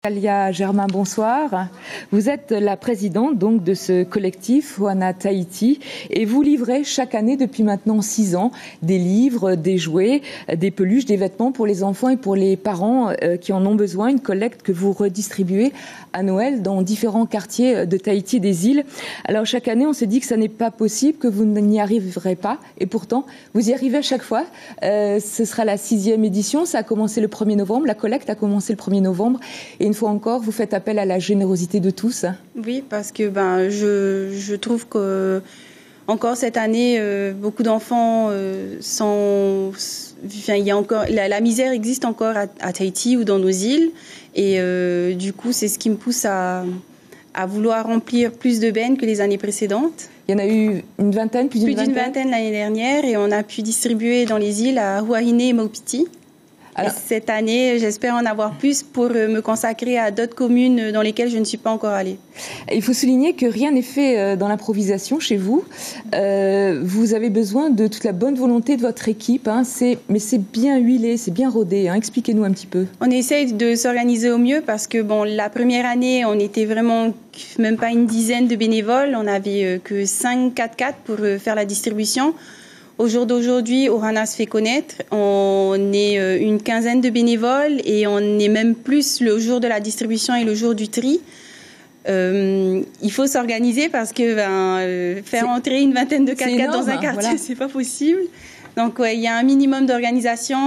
Natalia Germain, bonsoir. Vous êtes la présidente donc de ce collectif Ohana Tahiti et vous livrez chaque année depuis maintenant 6 ans des livres, des jouets, des peluches, des vêtements pour les enfants et pour les parents qui en ont besoin. Une collecte que vous redistribuez à Noël dans différents quartiers de Tahiti et des îles. Alors chaque année on se dit que ça n'est pas possible, que vous n'y arriverez pas et pourtant vous y arrivez à chaque fois. Ce sera la 6e édition, ça a commencé le 1er novembre, la collecte a commencé le 1er novembre et une fois encore, vous faites appel à la générosité de tous. Oui, parce que je trouve que encore cette année, beaucoup d'enfants sont. Enfin, il y a encore la misère existe encore à Tahiti ou dans nos îles, et du coup, c'est ce qui me pousse à vouloir remplir plus de bennes que les années précédentes. Il y en a eu une vingtaine, plus d'une vingtaine l'année dernière, et on a pu distribuer dans les îles à Huahine et Maupiti. Alors, cette année, j'espère en avoir plus pour me consacrer à d'autres communes dans lesquelles je ne suis pas encore allée. Il faut souligner que rien n'est fait dans l'improvisation chez vous. Vous avez besoin de toute la bonne volonté de votre équipe, mais c'est bien huilé, c'est bien rodé. Expliquez-nous un petit peu. On essaye de s'organiser au mieux parce que la première année, on était vraiment même pas une dizaine de bénévoles. On n'avait que 5 4x4 pour faire la distribution. Au jour d'aujourd'hui, Ohana se fait connaître. On est une quinzaine de bénévoles et on est même plus le jour de la distribution et le jour du tri. Il faut s'organiser parce que faire entrer une vingtaine de 4x4 dans un quartier, c'est pas possible. Donc, il y a un minimum d'organisation.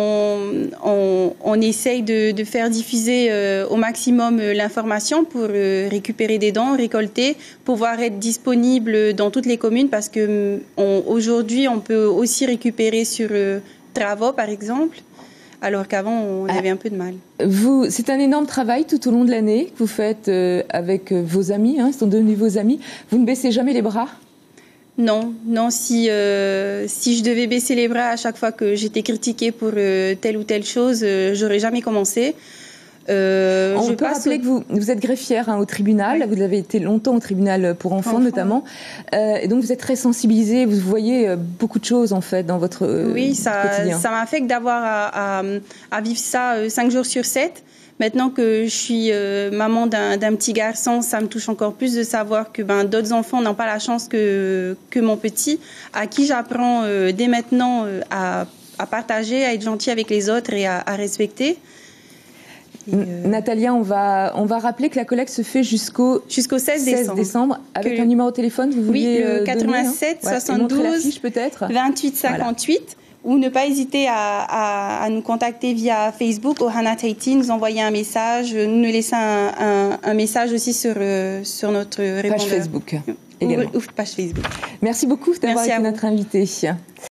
On essaye de faire diffuser au maximum l'information pour récupérer des dons, récolter, pouvoir être disponible dans toutes les communes parce que aujourd'hui, on peut aussi récupérer sur Travo, par exemple, alors qu'avant, on avait un peu de mal. C'est un énorme travail tout au long de l'année que vous faites avec vos amis, ils sont devenus vos amis. Vous ne baissez jamais les bras ? Non. Si je devais baisser les bras à chaque fois que j'étais critiquée pour telle ou telle chose, j'aurais jamais commencé. On peut rappeler que vous êtes greffière au tribunal. Oui. Vous avez été longtemps au tribunal pour enfants notamment. Et donc vous êtes très sensibilisée. Vous voyez beaucoup de choses en fait dans votre quotidien. Ça m'affecte d'avoir à vivre ça 5 jours sur 7. Maintenant que je suis maman d'un petit garçon, ça me touche encore plus de savoir que d'autres enfants n'ont pas la chance que mon petit, à qui j'apprends dès maintenant à partager, à être gentil avec les autres et à respecter. Natalia, on va rappeler que la collecte se fait jusqu'au 16 décembre avec un numéro de téléphone. Vous vouliez le 87 72 peut-être 28 58. Voilà. Ou ne pas hésiter à nous contacter via Facebook, Ohana Tahiti, nous envoyer un message, nous laisser un message aussi sur notre répondeur. Page Facebook également. Ou page Facebook. Merci beaucoup d'avoir été notre invitée.